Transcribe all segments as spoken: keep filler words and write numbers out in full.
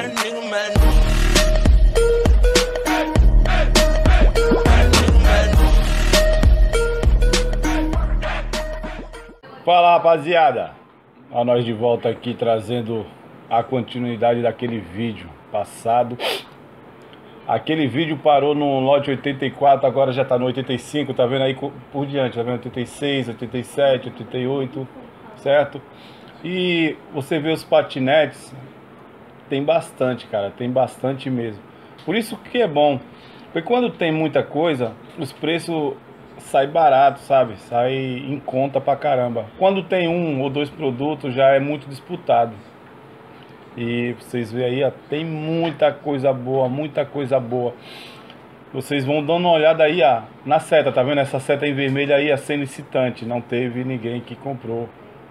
Fala, rapaziada, a nós de volta aqui trazendo a continuidade daquele vídeo passado. Aquele vídeo parou no lote oitenta e quatro, agora já tá no oitenta e cinco, tá vendo aí por diante, tá vendo oitenta e seis, oitenta e sete, oitenta e oito, certo? E você vê os patinetes, tem bastante, cara, tem bastante mesmo. Por isso que é bom, porque quando tem muita coisa, os preços sai barato, sabe? Sai em conta pra caramba. Quando tem um ou dois produtos já é muito disputado. E vocês veem aí, ó, tem muita coisa boa, muita coisa boa. Vocês vão dando uma olhada aí, ó, na seta, tá vendo? Essa seta em vermelho aí, a sendo licitante. Não teve ninguém que comprou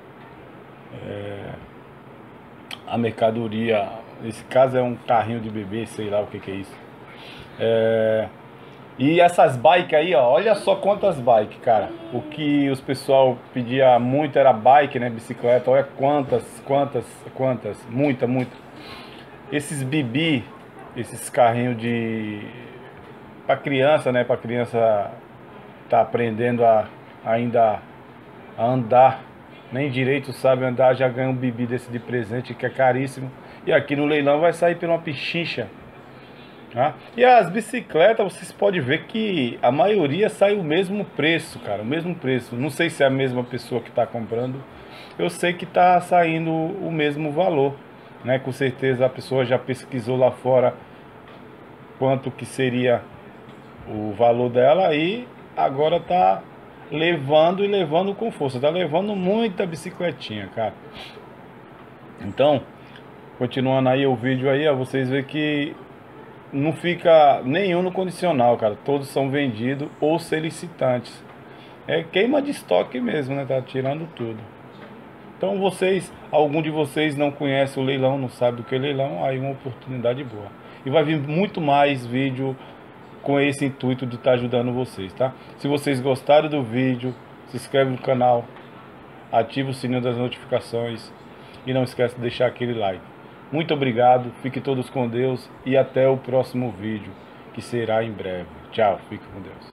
é, a mercadoria. Esse caso é um carrinho de bebê, sei lá o que que é isso. É... E essas bikes aí, ó, olha só quantas bikes, cara. O que os pessoal pedia muito era bike, né, bicicleta. Olha quantas, quantas, quantas, muita, muita. Esses bibi, esses carrinhos de... pra criança, né, pra criança tá aprendendo a ainda a andar. Nem direito sabe andar, já ganha um bibi desse de presente, que é caríssimo. E aqui no leilão vai sair por uma pichincha. Ah, e as bicicletas, vocês podem ver que a maioria sai o mesmo preço, cara, o mesmo preço. Não sei se é a mesma pessoa que está comprando, eu sei que está saindo o mesmo valor, né? Com certeza a pessoa já pesquisou lá fora quanto que seria o valor dela e agora tá levando e levando com força, tá levando muita bicicletinha, cara. Então, continuando aí o vídeo aí, ó, vocês veem que não fica nenhum no condicional, cara. Todos são vendidos ou solicitantes. É queima de estoque mesmo, né? Tá tirando tudo. Então vocês, algum de vocês não conhece o leilão, não sabe do que é leilão, aí uma oportunidade boa. E vai vir muito mais vídeo com esse intuito de estar ajudando vocês, tá? Se vocês gostaram do vídeo, se inscreve no canal, ativa o sininho das notificações e não esquece de deixar aquele like. Muito obrigado, fiquem todos com Deus e até o próximo vídeo, que será em breve. Tchau, fique com Deus.